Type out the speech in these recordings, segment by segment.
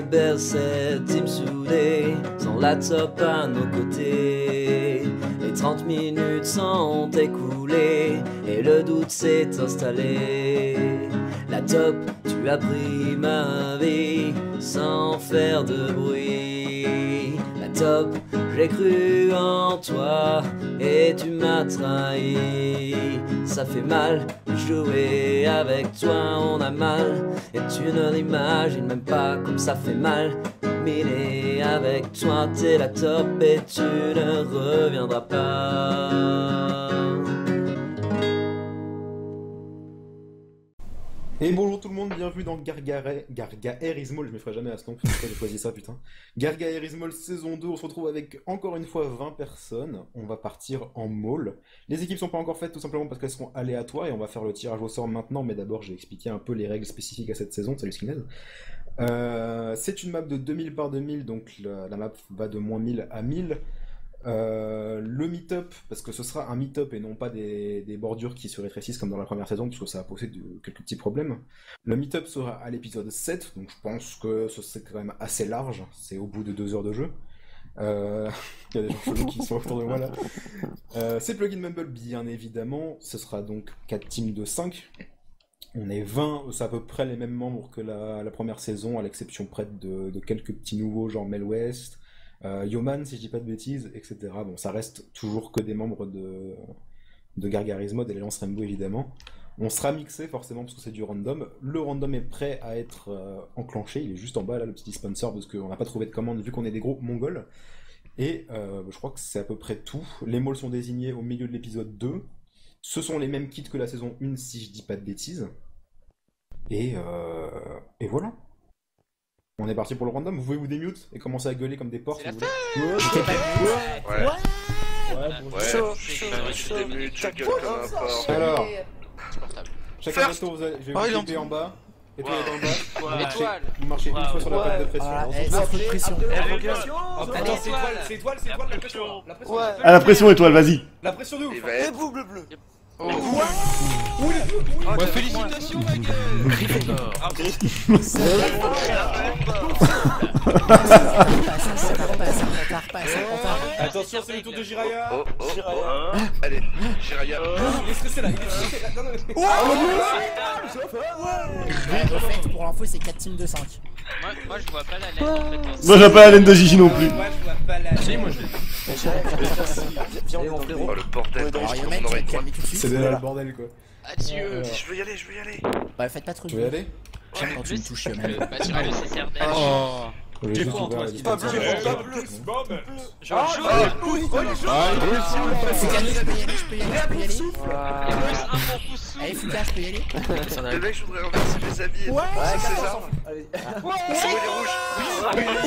belle cette team soudée, sans la top à nos côtés. Les 30 minutes sont écoulées et le doute s'est installé. La top, tu as pris ma vie sans faire de bruit. La top, j'ai cru en toi et tu m'as trahi. Ça fait mal de jouer avec toi, on a mal et tu ne l'imagines même pas comme ça fait mal. Mais avec toi t'es la top et tu ne reviendras pas. Et bonjour tout le monde, bienvenue dans Gargaerismol, je me ferai jamais à ce nom, pourquoi j'ai choisi ça putain. Gargaerismol saison 2, on se retrouve avec encore une fois 20 personnes, on va partir en mall. Les équipes sont pas encore faites tout simplement parce qu'elles seront aléatoires et on va faire le tirage au sort maintenant, mais d'abord je vais expliquer un peu les règles spécifiques à cette saison, salut Skinhead. C'est une map de 2000 par 2000, donc la map va de moins 1000 à 1000. Le meet-up, parce que ce sera un meet-up et non pas des bordures qui se rétrécissent comme dans la première saison, parce que ça a posé quelques petits problèmes. Le meet-up sera à l'épisode 7, donc je pense que c'est quand même assez large, c'est au bout de 2 heures de jeu. Il y a des gens chelous qui sont autour de moi là. C'est Plugin Mumble bien évidemment, ce sera donc 4 teams de 5. On est 20, c'est à peu près les mêmes membres que la première saison, à l'exception près de quelques petits nouveaux, genre Mel West, Yoman, si je dis pas de bêtises, etc. Bon, ça reste toujours que des membres de Gargarismod et les Lance Rainbow évidemment. On sera mixé forcément parce que c'est du random. Le random est prêt à être enclenché, il est juste en bas là, le petit dispenser, parce qu'on n'a pas trouvé de commande vu qu'on est des gros mongols. Et je crois que c'est à peu près tout. Les malls sont désignés au milieu de l'épisode 2. Ce sont les mêmes kits que la saison 1 si je dis pas de bêtises. Et voilà. On est parti pour le random, vous pouvez vous démute et commencer à gueuler comme des porcs si vous voulez. Alors, chacun votre tour, je vais vous cliquer en bas. Et toi, en bas. Vous marchez une fois sur la patte de pression. Attends, c'est étoile, la pression. Ah, la pression étoile, vas-y. La pression de ouf. Et boum, bleu. Ouais, félicitations, ma gueule. Gryffondor. Attention, c'est le tour de Jiraya. Allez, Jiraya. Il est stressé là, Au fait, pour l'info, c'est 4 teams de 5. Moi je vois pas la laine en fait. Moi, j'ai pas la laine de Gigi non plus. Moi, je vois pas la. Si, moi je Viens, on est dans le bordel. On aurait droit. C'est déjà le bordel quoi. Adieu. Je veux y aller. Bah, faites pas trop de Tu veux y aller? quand tu me touches, même. Bah sur le CCR d'El. J'ai quoi en toi? Pas bleu. Genre jaune. Je peux y aller. Et plus un pour pouce. Allez, Fuka, je peux y aller. Le mec, je voudrais renverser mes habits. Ouais, c'est César. C'est moi les rouges.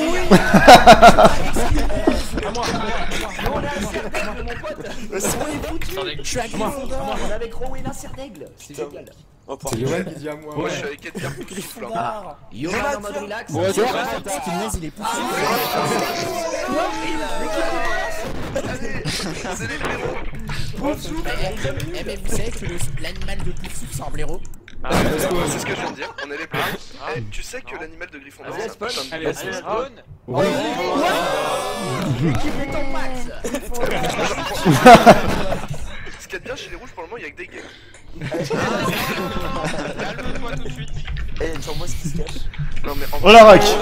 Je suis à Gryffondor. On est avec Rowan Serdaigle. C'est génial. C'est Yoann qui dit à moi. Moi, je suis avec Edgar pour qu'il souffle. Yoann en mode relax. Ouais, Skinless, il est poussé. Allez, c'est les blaireaux. Eh, mais vous savez que l'animal de Poufsouffle, c'est un blaireau. C'est ce que je viens de dire, on est les blaireaux. Tu sais que l'animal de Gryffondor, c'est un putain de Allez, spawn. L'équipe est en max. Ce qu'il y a de bien chez les rouges pour le moment, il y a que des gays. Calme-toi tout de suite. Eh, sur moi ce qui se cache. Non mais Oh la rack.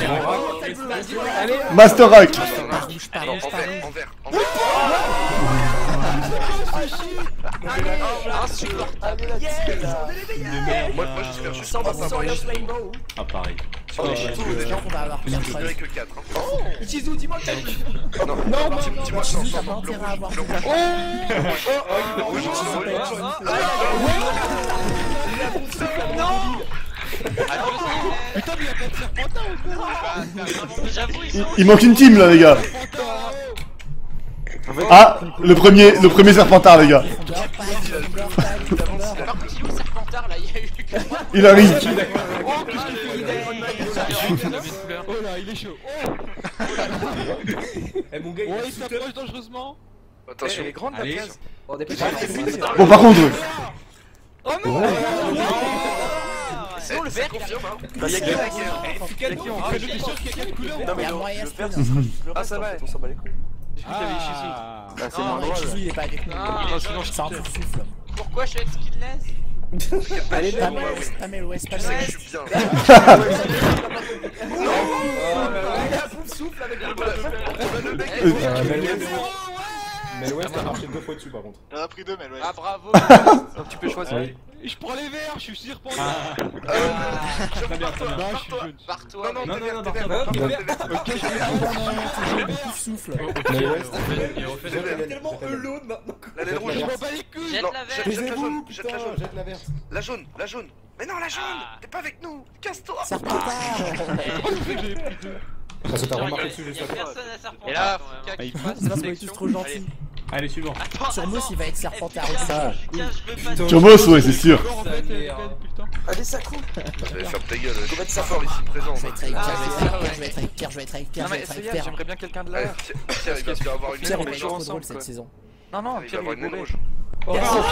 Master rack. En vert. Moi j'espère juste pas Rainbow. Ah, pareil. Sur les Cheetos, On va avoir plein de je choses. verrai que 4. Ichizu, dis-moi que Non, dis-moi J'ai non, pas intérêt à avoir Putain, mais y'a pas de serpentin ou quoi? J'avoue, ils sont. Il manque une team là, les gars. Ah, le premier serpentard, les gars. Par contre, il est où Serpentard là? Il y a eu que moi. Il arrive. Oh, qu'est-ce qu'il fait? Oh là, il est chaud. Eh, mon gars, Il s'approche dangereusement. Attention. Elle est grande la Allez. place. Bon, par contre, Oh non! sinon le vert confirme hein. Il y a Parce que la guerre. Fukado, t'es sûr qu'il y a quelle couleur? Il y a moyen le de vert, spawn. ça sera juste le Ah, reste, ça en va. fait, on s'en bat les couilles. J'ai cru qu'il y avait Shizu. Bah, c'est Non, moins mais drôle. Shizu il est pas avec nous. C'est un peu souffle. Pourquoi je suis avec Skilless? Allez, Pamel West, tu sais Pamel que je West. suis bien. Souffle avec le Melwest a marché 2 fois dessus par contre. On a pris 2 mais ouais. Ah bravo. Tu peux choisir. Oui. Et je prends les verts, je suis rependu. Très bien, très bien. Non, je suis jaune. Barre-toi. Non, Non, t'es non, vert, non, t'es non, vert, non, t'es vert. Non, toujours souffle. Melwest, Tellement alone maintenant. La laine rouge. Je m'en bats les couilles. Jette Non, la verte. jette la taisez-vous, jaune, jette la putain, jaune. jette la verte. La jaune, la jaune. Mais non, la jaune. T'es pas avec nous. Casse-toi. Serpentard. Parce que t'as Genre, remarqué y a- dessus y juste a après. personne à Serpentard. Et là, quand même. Fika qui C'est passe. parce qu'on est tous trop gentils. Allez, suivant. Attends, Sur Moss, il va être Serpentard aussi. Ça. Fika, je veux pas. Turbos, ouais, c'est sûr. Encore en fait, depuis le temps. Allez, ça coupe. Ferme ta gueule. Je suis pas fort ici présent. Je vais être avec Pierre, je vais être avec Pierre, je vais être avec Pierre, je vais être avec Pierre. J'aimerais bien quelqu'un de Ouais, là. Pierre, il va bien avoir une Pierre, naine il va rouge. être trop drôle cette saison. Non, non, Il va Pierre, avoir il une est naine bourré. rouge. Oh,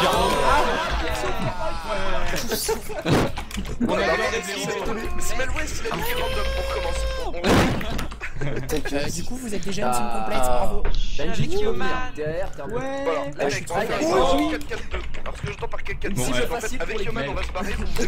On a Smell West, il a mis random. On recommence. Du coup, vous êtes déjà une team complète, bravo. Benji qui Human. derrière, t'es un peu. Voilà, les mecs, on va faire Oh, un oui. 4-4-2. Alors ce que j'entends par 4-4-2, Bon, c'est ouais. qu'en fait, avec Yoman, on va se barrer, vous vous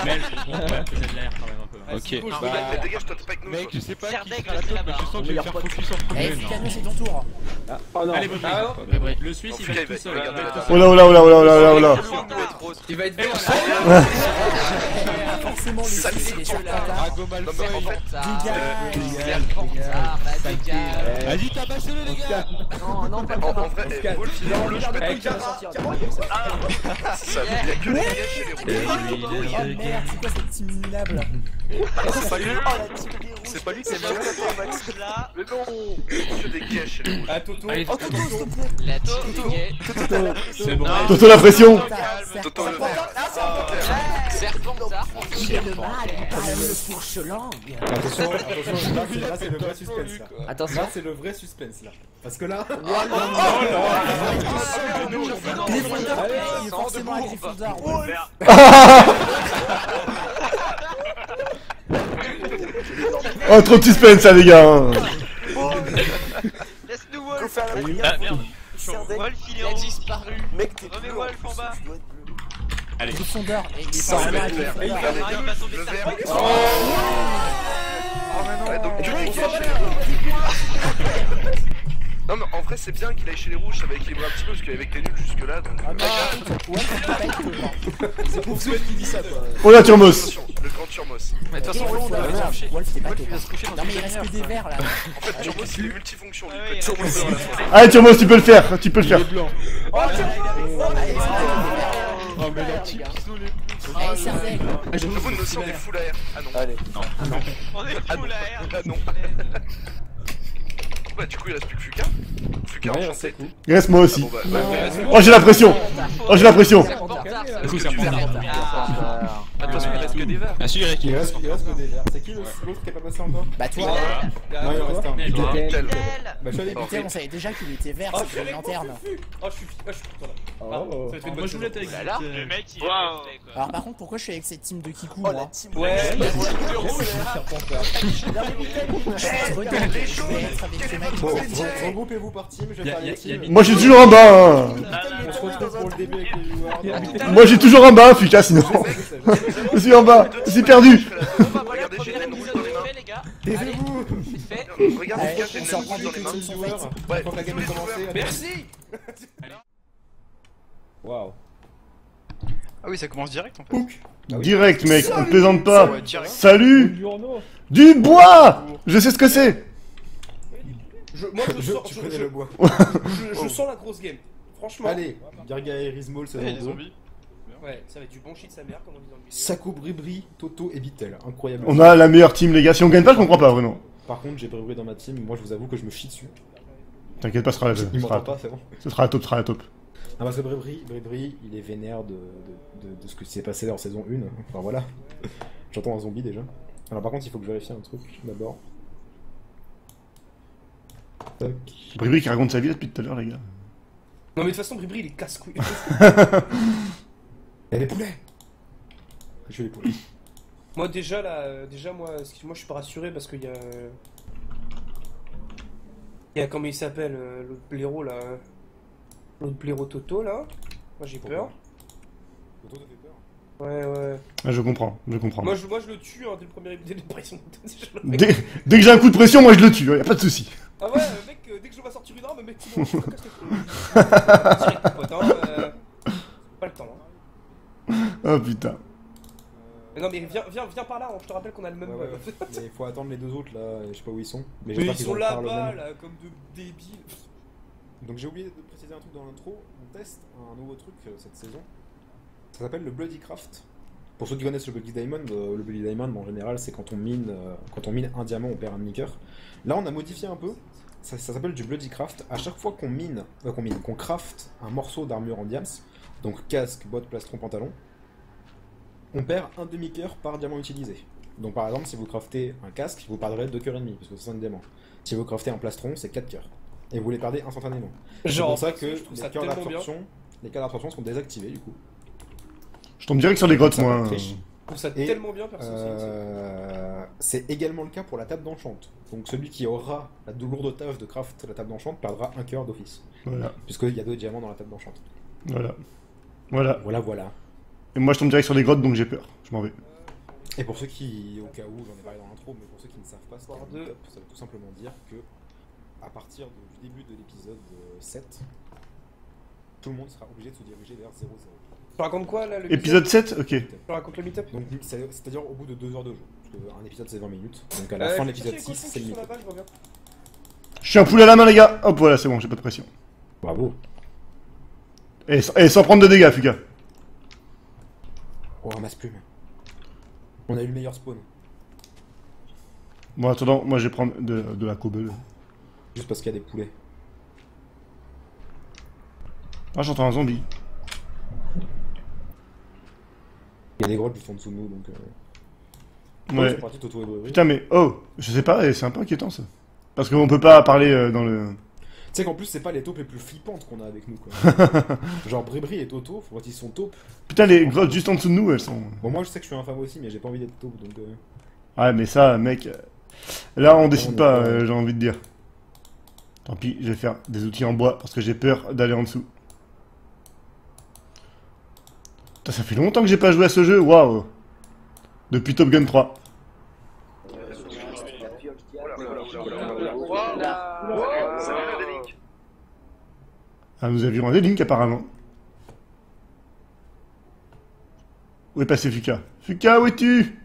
Ok. bah. Mais dégage, toi, t'es pas avec nous. Mec, toi. je sais pas qui Serdaigle, sera la c'est top, mais là-bas. je sens que je vais me faire focus en Eh, premier. Ficano, c'est ton tour. Allez, bon, le Suisse, En il tout va cas, être tout seul. regarder la Oh là, oh là, oh là, oh là, oh là, oh là. Il va être vert. Forcément, le Suisse, il est Serpentard. Drago Non, mais en Malfoy. fait, Serpentard, bah dégage. Vas-y, tabassez-le, les gars. Non, non, pas en vrai, Wolf, il est bleu, je peux Avec pas la dire. Ça veut dire que les gars chez les rouges. Oh merde, c'est quoi cette team minable? C'est pas lui. C'est pas lui, c'est Là, Mais non. Que des gays chez les rouges. Ah, Toto. Oh, Toto, s'il te plaît. la team des gays. C'est bon. Toto la pression. Toto le Serpentard. Il est le mal, il parle le fourche-langue. Attention, attention, là c'est le vrai suspense là. Attention. Là c'est le vrai suspense là. Parce que là. Gryffondor, il est forcément à Gryffondor. Oh, trop de suspense, ça, les gars. Hein. Laisse-nous Faut Wolf. faire la Ah, prière. merde. Serdaigle. Wolf, il est en disparu. Mec, t'es Remets bleu. Wolf en plus, bas. tu dois être bleu. Gryffondor, et il est Ça, forcément à le vert. Gryffondor. Il va tomber Le vert. Serpentard. Ouais, donc que des gays chez les rouges. Non mais en vrai c'est bien qu'il aille chez les rouges, ça va équilibrer un petit peu parce qu'il y avait que les nuls jusque là donc... C'est pour Sweat qui dit ça, quoi. Oh là, Turmos. Attention, le grand Turmos. Mais de toute façon, Wolf, Wolf, il est pas il va se coucher dans Non une mais il reste que des verts là. En fait Turmos il est multifonction, lui, il peut Ouais, être Turmos à la fois. Allez, Turmos, tu peux le faire. Tu peux le faire. Oh, mais la team qui sont les plus. Allez, Serdaigle. Vous nous aussi on est full AR. Ah non. Allez. On est Ah fou là. Ah non. Bah du coup il reste plus que Fuka. Fuka Ouais, enchanté. c'est cool. Il reste moi Ah aussi. bon bah ouais. Oh, j'ai la pression. Oh, j'ai la pression. Serpentard, ça. Du coup, Est-ce que tu Serpentard. Attention, il reste que des verts. Ah, si, Eric. Il reste que des verts. C'est qui l'autre qui est pas passé encore? Bah toi, Non, il en reste un. Nickel. Bah je suis allé. Putain, on savait déjà qu'il était vert, Oh, c'est une lanterne. Oh, je suis content là. Oh. Ça va être une bonne journée avec Là, le mec, il est refait, quoi. Alors par contre, pourquoi je suis avec cette team de Kikou Oh, la moi? team. Ouais, Regarde, je vais être avec ce mec. Bon, regroupez-vous par team, je vais faire les teams. Moi, je suis toujours en bas. Hein. On se retrouve pour le début avec les joueurs. Moi, j'ai toujours en bas, Fuka, sinon. Je suis en bas. Je suis perdu. Regardez j'ai une naine rouge dans les mains. Fait, les gars. Taisez-vous. C'est fait. Regarde Allez, Fuka, j'ai une on s'en naine prend rouge dans des les mains. petits joueurs. Ouais, Quand la game tous est les commencée. joueurs. Merci. Waouh. Ah oui, ça commence direct en fait. Direct, mec. On plaisante pas. Ouais, direct. Salut. Du bois. Je sais ce que c'est. Moi, je sens, Tu connais le bois. je sens la grosse game. Franchement. Allez, Garga et Rizmol, saison Eh, les 2. zombies. Ouais, ça va être du bon shit sa mère, comme on dit dans le milieu. Sako, Bribri, Toto et Bitel. Incroyable. On a la meilleure team, les gars. Si on gagne pas, je comprends pas, vraiment. Par contre, j'ai Bribri dans ma team. Moi, je vous avoue que je me chie dessus. T'inquiète pas, ce sera la Il m'entend pas, c'est bon. Ce sera la top, ce sera la top. Ah, parce que Bribri, il est vénère de ce qui s'est passé en saison 1. Enfin voilà. J'entends un zombie déjà. Alors par contre, il faut que je vérifie un truc d'abord. Tac. Bribri qui raconte sa vie là, depuis tout à l'heure, les gars. Non, mais de toute façon, Bribri, il est casse-couille. Et les poulets. Je fais les poulets. Moi déjà là, moi, excuse-moi, je suis pas rassuré parce qu'il y a... Il y a comment il s'appelle, l'autre blaireau là. L'autre blaireau Toto là. Moi j'ai peur. Toto, t'as fait peur? Ouais. Ah, je comprends. Moi je le tue hein, dès le premier dès la pression. Dès que j'ai un coup de pression, moi je le tue, y a pas de souci. Ah ouais, mec, dès que je vois sortir une arme, mec, c'est bon, je me casse les couilles. Direct, pote, hein, pas le temps. Hein. Oh putain. Mais non, mais viens par là, hein, je te rappelle qu'on a le même. Ouais. Mais il faut attendre les deux autres là, je sais pas où ils sont. Mais j'espère ils qu'ils sont ont pas le là-bas, même. là, comme de débiles. Donc j'ai oublié de préciser un truc dans l'intro, on teste un nouveau truc cette saison. Ça s'appelle le Bloody Craft. Pour ceux qui connaissent le Bloody Diamond, en général c'est quand on mine un diamant on perd un demi-cœur. Là on a modifié un peu, ça s'appelle du Bloody Craft. À chaque fois qu'on craft un morceau d'armure en diams, donc casque, botte, plastron, pantalon, on perd un demi-cœur par diamant utilisé. Donc par exemple si vous craftez un casque, vous perdrez 2 cœurs et demi, parce que c'est 5 diamants. Si vous craftez un plastron, c'est 4 cœurs. Et vous les perdez instantanément. C'est pour ça que les cœurs d'absorption sont désactivés du coup. Je tombe direct sur les grottes, Ça moi. triche. Je trouve ça tellement bien, perso. C'est également le cas pour la table d'enchant. Donc celui qui aura la lourde tâche de craft la table d'enchant perdra un cœur d'office. Voilà. Puisqu'il y a 2 diamants dans la table d'enchant. Voilà. Et moi je tombe direct sur les grottes donc j'ai peur. Je m'en vais. Et pour ceux qui, au cas où, j'en ai parlé dans l'intro, mais pour ceux qui ne savent pas ce qu'est un meet-up, ça veut tout simplement dire que à partir du début de l'épisode 7, tout le monde sera obligé de se diriger vers 0-0. Tu racontes quoi là le Épisode 7 Ok. Tu racontes le meet-up? Donc c'est-à-dire au bout de 2 heures de jeu. Parce qu'un épisode c'est 20 minutes. Donc à la fin de l'épisode 6, c'est le meet-up. Je suis un poulet à la main les gars. Hop voilà c'est bon, j'ai pas de pression. Bravo. Et sans prendre de dégâts Fuka. Oh ramasse plume. On a eu le meilleur spawn. Bon attendant, moi je vais prendre de la cobble. Juste parce qu'il y a des poulets. Ah j'entends un zombie. Il y a des grottes juste en dessous de nous donc... Ouais. Ils sont partis, Toto et Brévry. Putain mais oh, je sais pas, c'est un peu inquiétant ça. Parce qu'on peut pas parler dans le... Tu sais qu'en plus c'est pas les taupes les plus flippantes qu'on a avec nous quoi. Genre Brébry et Toto, faut voir qu'ils sont taupes. Putain les grottes juste en dessous de nous elles sont... Bon moi je sais que je suis infâme aussi mais j'ai pas envie d'être taupe donc... Ouais mais ça mec... Là on décide pas, j'ai envie de dire. Tant pis, je vais faire des outils en bois parce que j'ai peur d'aller en dessous. Putain ça fait longtemps que j'ai pas joué à ce jeu, waouh. Depuis Top Gun 3. Ah, nous avions un D-Link apparemment. Où est passé Fuka? Fuka, où es-tu?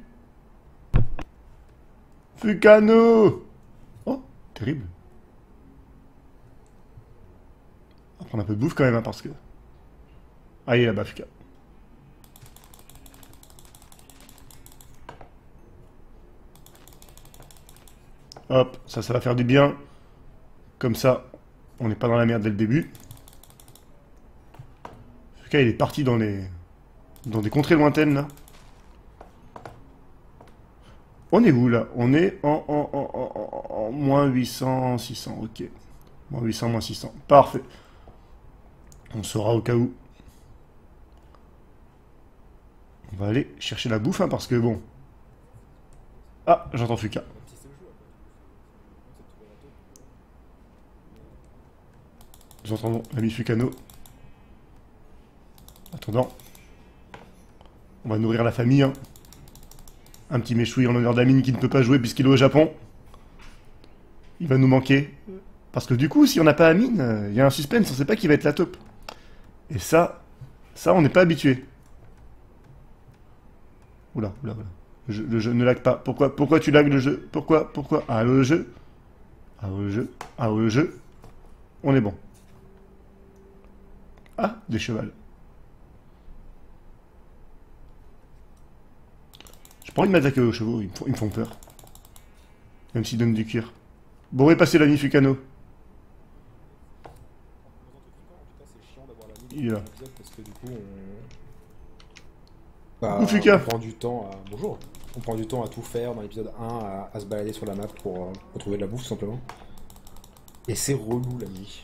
Fukano! Oh, terrible. On va prendre un peu de bouffe quand même, hein, parce que... Ah, il est là-bas, Fuka. Hop, ça va faire du bien. Comme ça, on n'est pas dans la merde dès le début. Fuka, il est parti dans des contrées lointaines, là. On est où, là? On est en moins 800, 600, ok. Moins 800, moins 600. Parfait. On saura au cas où. On va aller chercher la bouffe, hein, parce que bon... Ah, j'entends Fuka. Nous entendons l'ami Fukano. Attendant. On va nourrir la famille, hein. Un petit méchoui en l'honneur d'Amine qui ne peut pas jouer puisqu'il est au Japon. Il va nous manquer. Parce que du coup, si on n'a pas Amine, il y a un suspense, on sait pas qui va être la taupe. Et ça on n'est pas habitué. Oula. Le jeu ne lag pas. Pourquoi tu lags le jeu? Pourquoi? Ah, le jeu. On est bon. Ah, des chevals. J'ai pas envie de m'attaquer aux chevaux, ils me font peur. Même s'ils donnent du cuir. Bon, où est passé l'ami Fukano? Il est là. Parce que du coup Coucou, Fuka. on prend du temps à... Bonjour. On prend du temps à tout faire dans l'épisode 1, à se balader sur la map pour trouver de la bouffe tout simplement. Et c'est relou la nuit.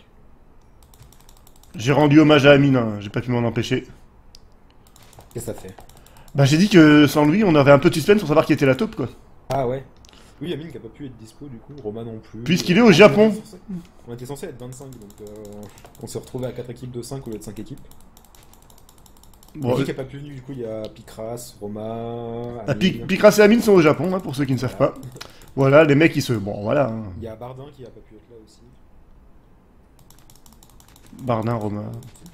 J'ai rendu hommage à Amine, hein. J'ai pas pu m'en empêcher. Qu'est-ce que ça fait? Bah j'ai dit que sans lui, on avait un peu de suspense pour savoir qui était la taupe, quoi. Ah ouais. Oui, Amine qui a pas pu être dispo du coup, Romain non plus. Puisqu'il est au Japon. On était censé être 25, donc on s'est retrouvé à 4 équipes de 5 au lieu de 5 équipes. Bon, Qui a pas pu venir, du coup il y a Picras, Romain, Ah, Amine. Picras et Amine sont au Japon, hein, pour ceux qui ne savent pas. Voilà, les mecs ils se... Bon, voilà. Hein. Il y a Bardin qui a pas pu être là aussi. Bardin, Romain...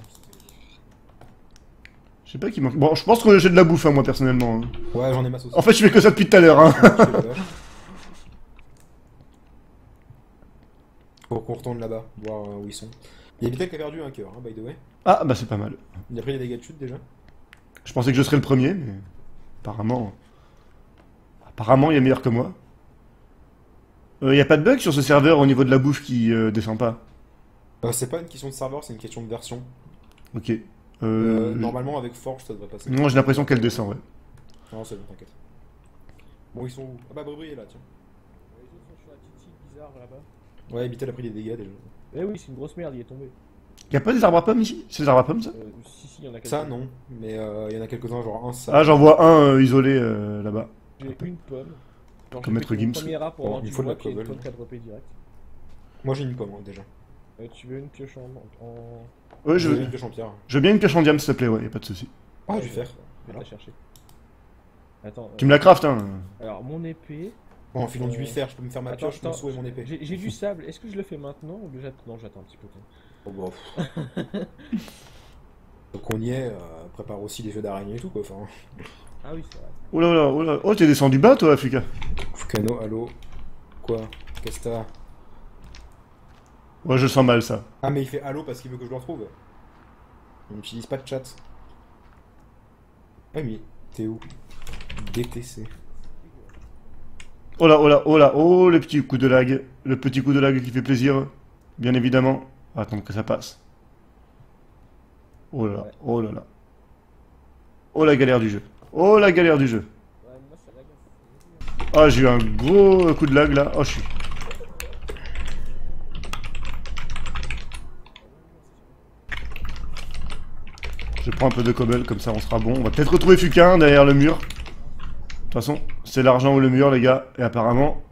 Je sais pas qui manque... Bon, je pense que j'ai de la bouffe, hein, moi, personnellement. Hein. Ouais, j'en ai masse aussi. En fait, je fais que ça depuis tout à l'heure, hein. Faut qu'on retourne là-bas, voir où ils sont. Il y a Vital qui a perdu un cœur, hein, by the way. Ah, bah c'est pas mal. Il a pris les dégâts de chute déjà. Je pensais que je serais le premier, mais... Apparemment... Apparemment, il y a meilleur que moi. Y a pas de bug sur ce serveur au niveau de la bouffe qui descend pas? C'est pas une question de serveur, c'est une question de version. Ok. Normalement, avec Forge, ça devrait passer. Non, j'ai l'impression qu'elle descend, ouais. Non, c'est bon, t'inquiète. Bon, ils sont où? Ah bah, Brebri est là, tiens. Les autres sont sur la petite île bizarre là-bas. Ouais, Vital a pris des dégâts déjà. Eh oui, c'est une grosse merde, il est tombé. Y a pas des arbres à pommes ici? C'est des arbres à pommes, ça? Si, il y en a quelques-uns. Ça, non. Mais il y en a quelques-uns, genre un, ça. Ah, j'en vois un isolé là-bas. J'ai une pomme. Genre, Comme j'ai Maître pété une Gims. première arbre pour Bon, avoir il du faut de la bois, puis il y a une cobble. pomme qui a droppé direct. Moi, j'ai une pomme, hein, déjà. Tu veux une pioche en... Ouais, J'ai une pioche en pierre. je veux bien une pioche en diam, s'il te plaît, ouais, y a pas de souci. Ah, du fer. Je vais te la chercher. Attends. Tu me la craftes, hein. Alors, mon épée... Bon, en filant du fer, je peux me faire ma Attends, pioche, mon seau et mon épée. J'ai du sable, est-ce que je le fais maintenant ou j'attends? Non, j'attends un petit peu. Oh, bah, donc on y est, prépare aussi des jeux d'araignée et tout, quoi. Enfin, Ah oui, c'est vrai. Oh là là, oh là. Oh, t'es descendu bas, toi, Africa. Fukano, allô. Quoi? Qu'est-ce que t'as? Ouais, je sens mal, ça. Ah, mais il fait allô parce qu'il veut que je le retrouve. Il n'utilise pas de chat. Ah, mais t'es où? DTC. Oh là, oh là, oh là, oh, le petit coup de lag. Le petit coup de lag qui fait plaisir, bien évidemment. Attends que ça passe. Oh là là, oh là là. Oh la galère du jeu. Oh la galère du jeu. Ouais, moi ça lag. Ah, j'ai eu un gros coup de lag là. Oh, je suis... Je prends un peu de cobble, comme ça on sera bon. On va peut-être retrouver Fukin derrière le mur. De toute façon, c'est l'argent ou le mur, les gars. Et apparemment...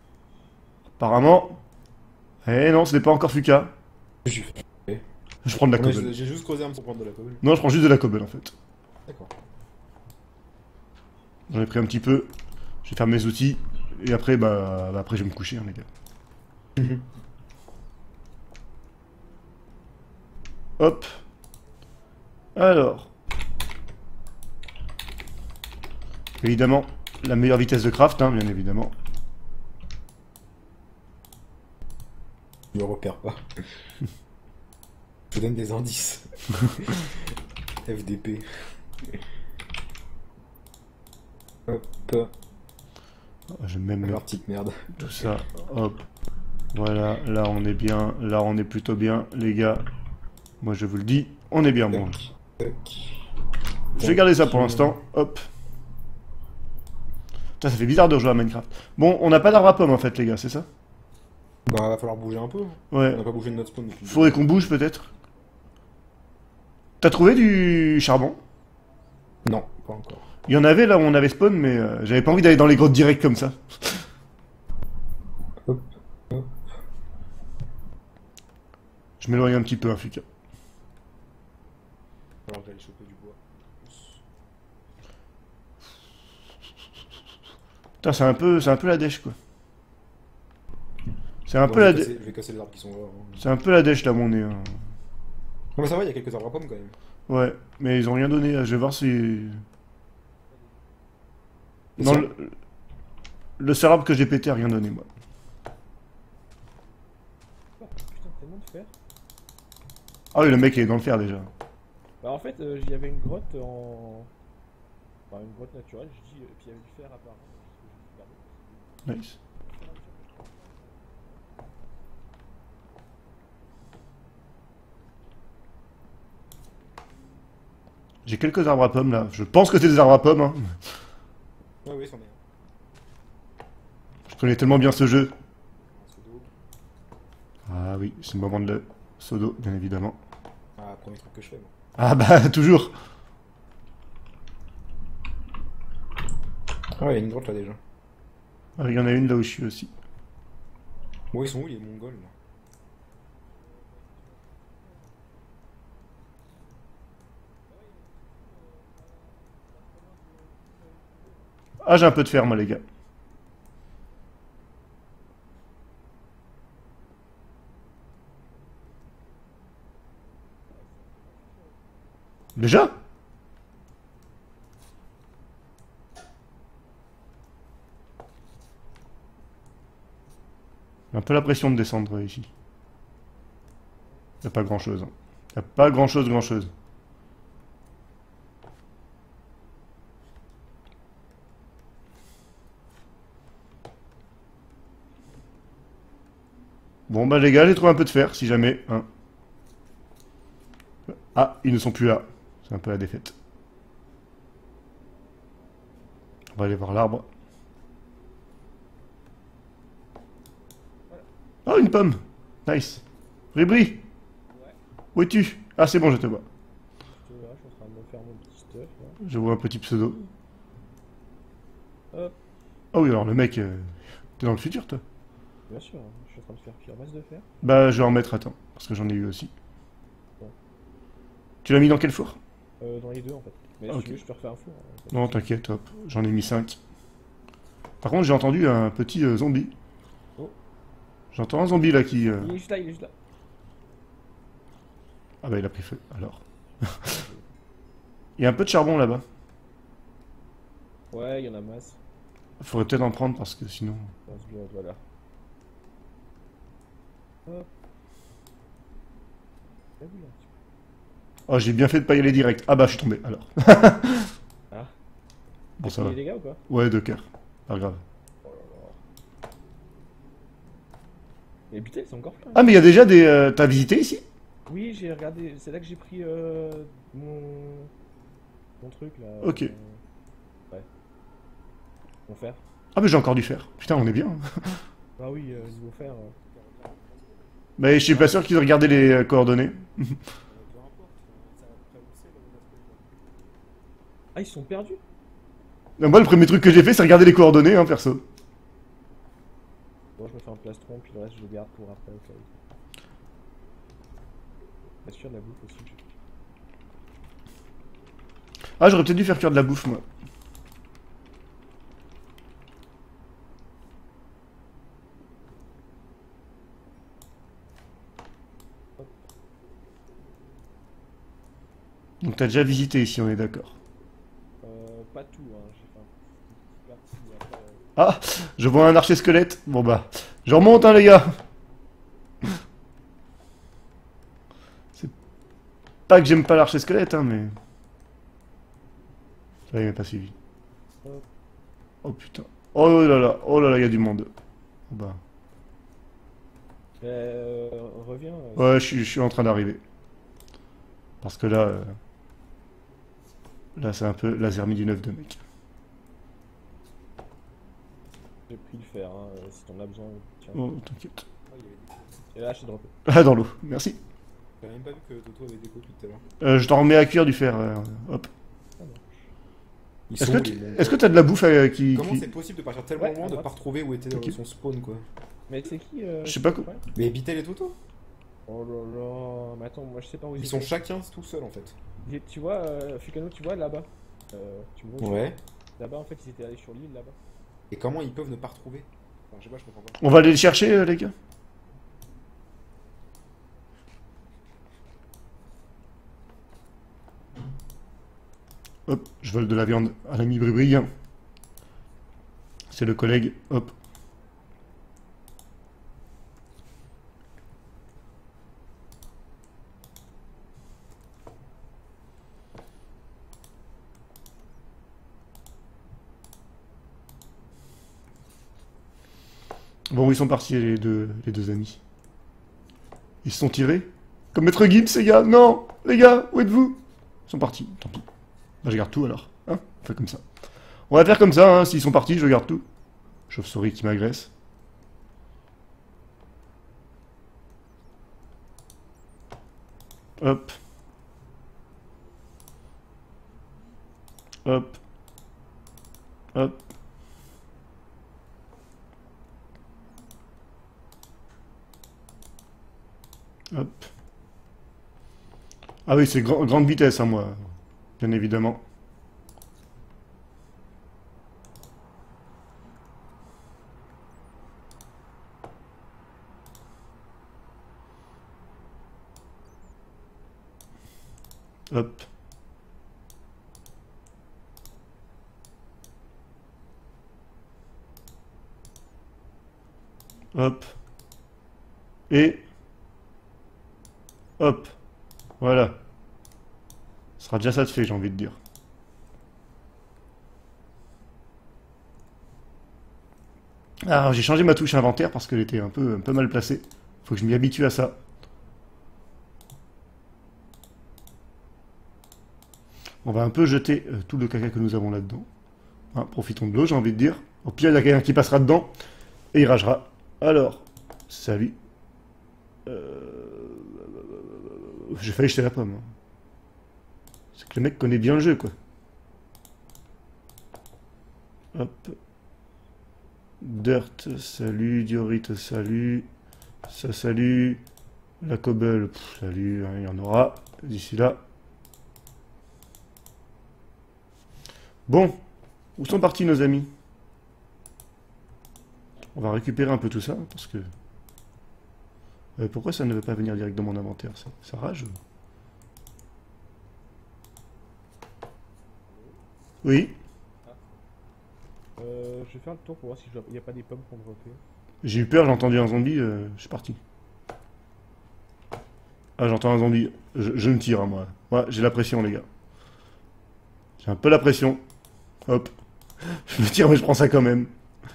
Eh non, ce n'est pas encore Fuka. Je prends de la cobble. J'ai juste creusé un peu pour prendre de la cobble. Non, je prends juste de la cobble, en fait. D'accord. J'en ai pris un petit peu. Je vais faire mes outils. Et après, après je vais me coucher, hein, les gars. Hop. Alors. Évidemment, la meilleure vitesse de craft, hein, bien évidemment. Je me repère pas. Je vous donne des indices. FDP. Hop. J'aime même leur petite merde. Tout ça. Hop. Voilà, là on est bien. Là on est plutôt bien, les gars. Moi je vous le dis, on est bien bon. Je vais garder ça pour l'instant. Hop. Putain, ça fait bizarre de rejouer à Minecraft. Bon, on n'a pas d'arbre à pomme en fait, les gars, c'est ça? Bah, va falloir bouger un peu. Ouais. On n'a pas bougé de notre spawn depuis. Faudrait qu'on bouge peut-être. T'as trouvé du charbon? Non, pas encore. Il y en avait là où on avait spawn, mais j'avais pas envie d'aller dans les grottes directes comme ça. Hop, hop. Je m'éloigne un petit peu, hein, Fuka. Alors que j'allais choper du bois. Putain, c'est un peu la dèche quoi. C'est un Bon, peu la je dèche. vais casser les arbres qui sont là. Hein. C'est un peu la dèche là mon nez. Hein. Non mais ça va, il y a quelques arbres à pommes quand même. Ouais, mais ils ont rien donné. Je vais voir si... Et Non, ça le seul arbre que j'ai pété a rien donné, moi. Oh, putain, tellement de fer. Ah oui, le mec il est dans le fer déjà. Bah en fait, il y avait une grotte en... Enfin, une grotte naturelle, je dis, et puis il y avait du fer apparemment. Nice. J'ai quelques arbres à pommes là. Je pense que c'est des arbres à pommes. Hein. Ouais, oui, c'en est. Je connais tellement bien ce jeu. Ah oui, c'est le moment de le sodo, bien évidemment. Ah, premier truc que je fais. Moi. Ah bah, toujours. Ah ouais, il y a une grotte là déjà. Ah, il y en a une là où je suis aussi. Bon, ils sont où les Mongols là? Ah, j'ai un peu de fer, moi, les gars. Déjà? J'ai un peu la pression de descendre ici. Y a pas grand chose. Y a pas grand chose. Bon bah les gars, j'ai trouvé un peu de fer, si jamais. Hein. Ah, ils ne sont plus là. C'est un peu la défaite. On va aller voir l'arbre. Oh, une pomme. Nice. Ribri. Où es-tu? Ah, c'est bon, je te vois. Je suis en train de me faire mon petit stuff là. Je vois un petit pseudo. Hop. Ah oui, alors le mec, t'es dans le futur, toi? Bien sûr, hein. Je suis en train de faire cuire masse de fer. Bah, je vais en mettre, attends, parce que j'en ai eu aussi. Bon. Tu l'as mis dans quel four? Dans les deux en fait. Mais Ah, si ok. tu veux, je te refais un four. Hein. Non, t'inquiète, hop. J'en ai mis 5. Par contre, j'ai entendu un petit zombie. Oh. J'entends un zombie là qui... Il est juste là, il est juste là. Ah bah, il a pris feu, alors. Il y a un peu de charbon là-bas. Ouais, il y en a masse. Faudrait peut-être en prendre parce que sinon... Dans ce bloc, voilà. Hop. T'as vu là un petit peu. Oh, j'ai bien fait de pas y aller direct. Ah bah, je suis tombé, alors. Ah. Bon, T'as ça pris va. les dégâts ou pas? Ouais, 2 cœurs. Pas grave. Oh là là. Les butelles sont encore pleins. Ah, mais il y a déjà des... T'as visité ici? Oui, j'ai regardé. C'est là que j'ai pris mon truc là. Ok. Ouais. Mon fer. Ah, mais j'ai encore du fer. Putain, on est bien. Ah oui, niveau fer. Mais je suis pas sûr qu'ils aient regardé les coordonnées. Ah, ils sont perdus? Moi, le premier truc que j'ai fait, c'est regarder les coordonnées, hein, perso. Bon, je me fais un plastron, puis le reste, je le garde pour après au cas où. Bien sûr, de la bouffe aussi. Ah, j'aurais peut-être dû faire cuire de la bouffe, moi. Donc t'as déjà visité ici, on est d'accord. Pas tout, hein. J'ai fait un petit parti après. Ah, je vois un archer squelette. Bon bah, je remonte, hein, les gars. C'est pas que j'aime pas l'archer squelette, hein, mais... Ça, il m'a pas suivi. Oh putain. Oh là là, il y a du monde. Oh, bah. Reviens. Ouais, je suis en train d'arriver. Parce que là... Là, c'est un peu laser midi 9 de mec. J'ai pris le fer, hein, si t'en as besoin. Tiens. Oh, t'inquiète. Et là, je t'ai droppé. Ah, dans l'eau, merci. J'ai même pas vu que Toto avait déco depuis tout à l'heure. Je t'en remets à cuire du fer, hop. Ils Est-ce sont que où, tu- les Mongols? est-ce que t'as de la bouffe qui... Comment c'est possible de partir tellement Ouais, loin à de droite. pas retrouver où était Ok. son spawn quoi? Mais c'est qui Je sais pas quoi. ouais. Mais Bitel et Toto? Oh là là. Mais attends, moi je sais pas où Ils sont chacun tout seuls en fait. Tu vois, Fukano, tu vois là-bas. Tu me vois Ouais. Là-bas, en fait, ils étaient allés sur l'île là-bas. Et comment ils peuvent ne pas retrouver? Enfin, je sais pas, je comprends pas. On va aller le chercher, les gars. Hop, je vole de la viande à l'ami Bribri. C'est le collègue, hop. Bon, ils sont partis les deux amis. Ils se sont tirés. Comme Maître Gibbs, les gars. Non, les gars, où êtes-vous? Ils sont partis, tant pis. Bah, je garde tout alors. Hein, on fait comme ça. On va faire comme ça, hein. S'ils sont partis, je garde tout. Chauve-souris qui m'agresse. Hop. Hop. Hop. Hop. Ah oui, c'est grande vitesse, hein, moi. Bien évidemment. Hop. Hop. Et... hop. Voilà. Ce sera déjà ça de fait, j'ai envie de dire. Alors, j'ai changé ma touche inventaire parce qu'elle était un peu mal placée. Faut que je m'y habitue à ça. On va un peu jeter tout le caca que nous avons là-dedans. Hein, profitons de l'eau, j'ai envie de dire. Au pire, il y a quelqu'un qui passera dedans et il ragera. Alors, salut. J'ai failli jeter la pomme. Hein. C'est que le mec connaît bien le jeu, quoi. Hop. Dirt, salut. Diorite, salut. Ça, salut. La cobble, salut. Hein, il y en aura d'ici là. Bon. Où sont partis nos amis? On va récupérer un peu tout ça, parce que... pourquoi ça ne veut pas venir direct dans mon inventaire? Ça rage? Oui. Je vais faire le tour pour voir s'il n'y a pas des pommes pour dropper. J'ai eu peur, j'ai entendu un zombie, je suis parti. Ah, j'entends un zombie. Je me tire, hein, moi. Ouais, j'ai la pression, les gars. J'ai un peu la pression. Hop. Je me tire, mais je prends ça quand même.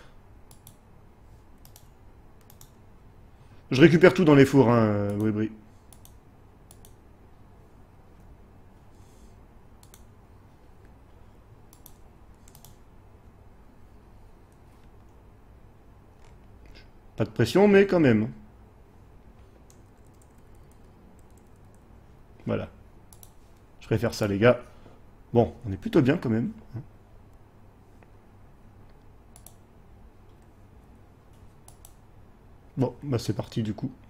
Je récupère tout dans les fours, hein, oui. Pas de pression, mais quand même. Voilà. Je préfère ça, les gars. Bon, on est plutôt bien quand même. Bon, bah c'est parti du coup.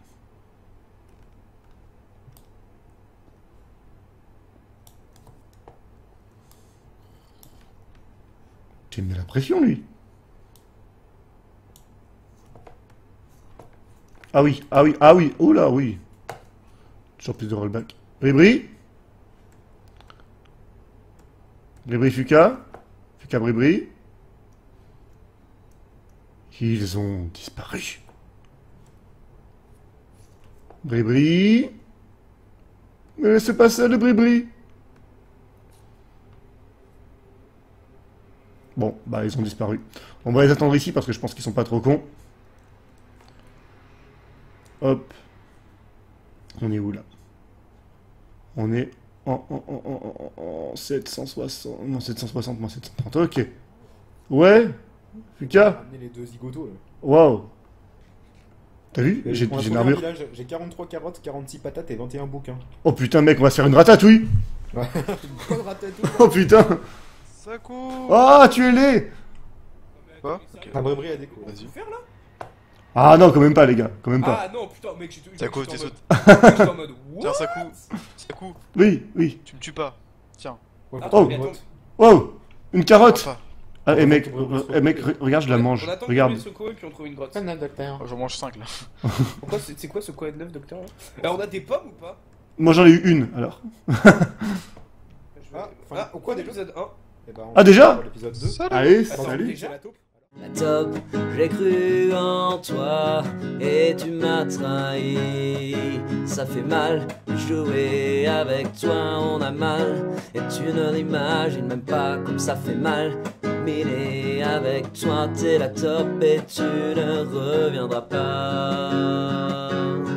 Tu me mets la pression, lui. Ah oui, ah oui, ah oui, oh là, oui. Toujours plus de rollback. Bribri. Bribri Fuka. Fuka Bribri. Ils ont disparu. Bribri. Mais c'est pas ça le Bribri. Bon, bah ils ont disparu. On va les attendre ici parce que je pense qu'ils sont pas trop cons. Hop. On est où là? On est en 760. Non, 760, moins 730. Ok. Ouais. Fuka. Amener les deux zigotos là. Waouh. T'as vu? J'ai une armure. J'ai 43 carottes, 46 patates et 21 bouquins. Oh putain, mec, on va se faire une ratatouille. Ouais. Bonne ratatouille. Oh putain. Ça court. Ah, tu es laid. Quoi? Un brebis à déco. Vas-y. Ah non, quand même pas, les gars. Quand même pas. Ah non, putain, mec, j'étais Ça court, t'es saute. en mode. Tiens, ça court. Ça court. Oui, oui. Tu me tues pas. Tiens. Oh. Wow. Une carotte. Enfin. Ah, et mec, regarde, je la mange. On attend Regarde. que Soko et puis on trouve une grotte. J'en mange 5 là. Pourquoi c'est quoi ce coin de l'œuf, docteur? Alors on a des pommes ou pas? Moi j'en ai eu une, alors. Ah, au coin d'épisode 1. Ah, déjà? L'épisode 2. Allez, Attends, salut. déjà la taupe? La top, j'ai cru en toi et tu m'as trahi. Ça fait mal de jouer avec toi, on a mal. Et tu ne l'imagines même pas comme ça fait mal. Mais avec toi, t'es la top et tu ne reviendras pas.